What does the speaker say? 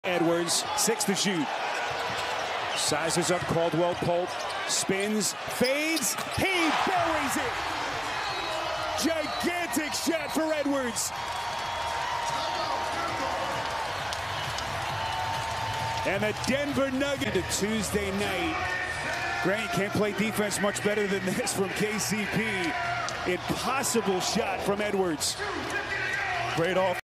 Edwards, 6 to shoot. Sizes up Caldwell Pope, spins, fades, he buries it! Gigantic shot for Edwards. And the Denver Nuggets Tuesday night. Grant can't play defense much better than this from KCP. Impossible shot from Edwards. Great off.